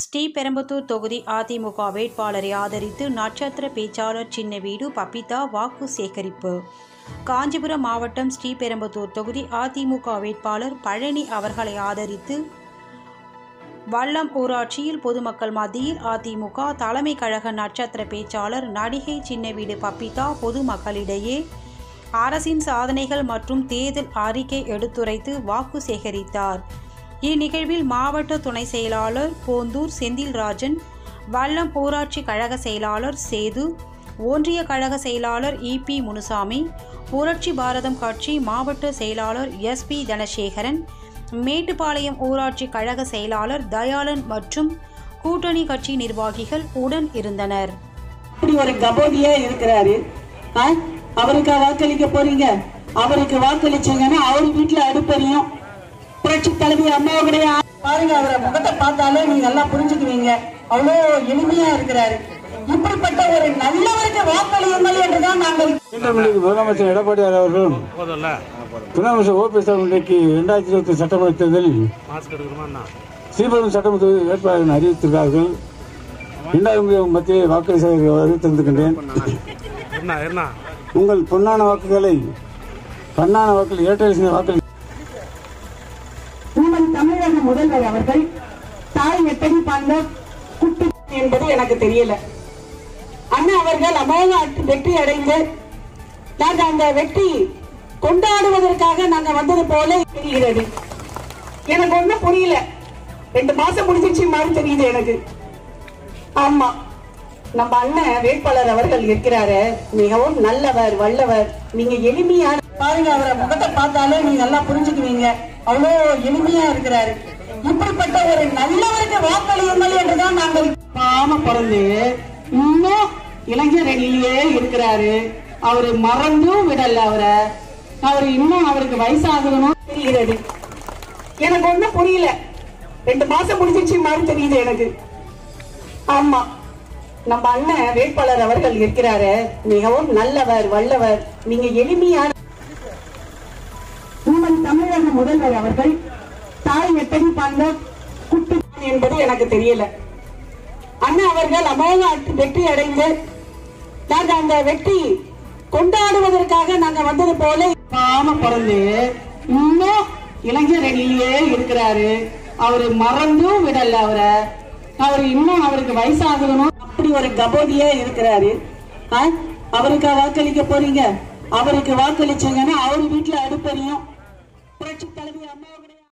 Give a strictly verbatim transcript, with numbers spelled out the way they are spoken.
ஸ்ரீபெரும்புதூர் தொகுதி அதிமுக வேட்பாளரை ஆதரித்து நட்சத்திர பேச்சாளர் சின்னவீடு பபிதா வாக்கு சேகரிப்பு. காஞ்சிபுரம் மாவட்டம் ஸ்ரீபெரும்புதூர் தொகுதி அதிமுக வேட்பாளர் பழனி அவர்களை ஆதரித்து வல்லம் ஊராட்சியில் பொதுமக்கள் மத்தியில் அதிமுக தலைமை கழக நட்சத்திர பேச்சாளர் நடிகை சின்னவீடு பபிதா பொதுமக்களிடையே அரசின் சாதனைகள் மற்றும் தேர்தல் அறிக்கை எடுத்துரைத்து வாக்கு சேகரித்தார். இந்நிகழ்வில் மாவட்ட துணை செயலாளர் போந்தூர் செந்தில்ராஜன், வல்லம் ஊராட்சி கழக செயலாளர் சேது, ஒன்றிய கழக செயலாளர் இ பி முனுசாமி, புரட்சி பாரதம் கட்சி மாவட்ட செயலாளர் எஸ் பி தனசேகரன், மேட்டுப்பாளையம் ஊராட்சி கழக செயலாளர் தயாளன் மற்றும் கூட்டணி கட்சி நிர்வாகிகள் உடன் இருந்தனர். ஒரு கபோதியா இருக்கிறாரு, அவருக்கு வாக்களிக்க போறீங்க. அவருக்கு வாக்களிச்சீங்கன்னா அவர் வீட்டுல அடுப்பறியும் புரட்சி தலைவி அம்மாவுடைய பாருங்க. அவரை முகத்தை பார்த்தாலே நீங்க எல்லாம் புரிஞ்சுக்குவீங்க. அவ்வளோ எளிமையா இருக்கிறாரு. இப்படிப்பட்ட ஒரு நல்லவருக்கு வாக்களியுங்கள் என்றுதான் நாங்கள் முதலமைச்சர் எடப்பாடியார் அவர்களும் துணை அமைச்சர் ஓபிஎஸ் இன்றைக்கு இரண்டாயிரத்தி இருபத்தி சட்டமன்ற தேர்தலில் ஸ்ரீபெரும்புதூர் சட்டமன்ற தொகுதி வேட்பாளர்கள் அறிவித்திருக்கிறார்கள். இரண்டாயிரம் மத்திய வாக்கு அறிவித்திருக்கின்றேன். உங்கள் பொன்னான வாக்குகளை பொன்னான வாக்குகள் ஏற்ற வாக்களி. உங்கள் தமிழக முதல்வர் அவர்கள் தாய் எப்படி பாய்ந்த குட்டி என்பது எனக்கு தெரியல. அண்ணா அவர்கள் அமோக வெற்றி அடைந்து நாங்கள் அந்த வெற்றி கொண்டாடுவதற்காக நாங்க வந்தது போல தெரிகிறது. எனக்கு ஒண்ணும் புரியல. ரெண்டு மாசம் முடிஞ்சிச்சு மாதிரி தெரியுது எனக்கு. ஆமா, நம்ம அண்ணன் வேட்பாளர் அவர்கள் இருக்கிறாரு, மிகவும் நல்லவர், வல்லவர். நீங்க எளிமையான பாருங்க. அவரை முகத்தை பார்த்தாலே நீங்க எல்லாம் புரிஞ்சுக்குவீங்க. அவ்வளோ எளிமையா இருக்கிறாரு. இப்படிப்பட்ட ஒரு நல்லவருக்கு வாக்களியுங்கள் என்றுதான் நாங்கள் பாம பிறந்து இன்னும் இளைஞரணியிலே இருக்கிறாரு. அவரு மறந்தும் விடல. அவரை அவரு இன்னும் அவருக்கு வயசாகணும் தெரிகிறது. எனக்கு ஒண்ணும் புரியல. ரெண்டு மாசம் முடிஞ்சிச்சு மாதிரி தெரியுது எனக்கு. ஆமா, நம்ம அண்ணன் வேட்பாளர் அவர்கள் இருக்கிறாரு, மிகவும் நல்லவர், வல்லவர். நீங்க எளிமையான உங்கள் தமிழக முதல்வர் அவர்கள் தாய் எப்படி பாய்ந்த குட்டி என்பது எனக்கு தெரியல. அண்ணா அவர்கள் அமோக வெற்றி அடைந்து நாங்க அந்த வெற்றி கொண்டாடுவதற்காக நாங்க வந்தது போல பாம பிறந்து இன்னும் இளைஞரணியிலே இருக்கிறாரு. அவரு மறந்தும் விடல. அவரை அவரு இன்னும் அவருக்கு வயசாகணும். அப்படி ஒரு கபோதியா இருக்கிறாரு. அவருக்கு வாக்களிக்க போறீங்க. அவருக்கு வாக்களிச்சீங்கன்னா அவர் வீட்டுல அடுப்பறியும் புரட்சி தலைவி அம்மாவுடைய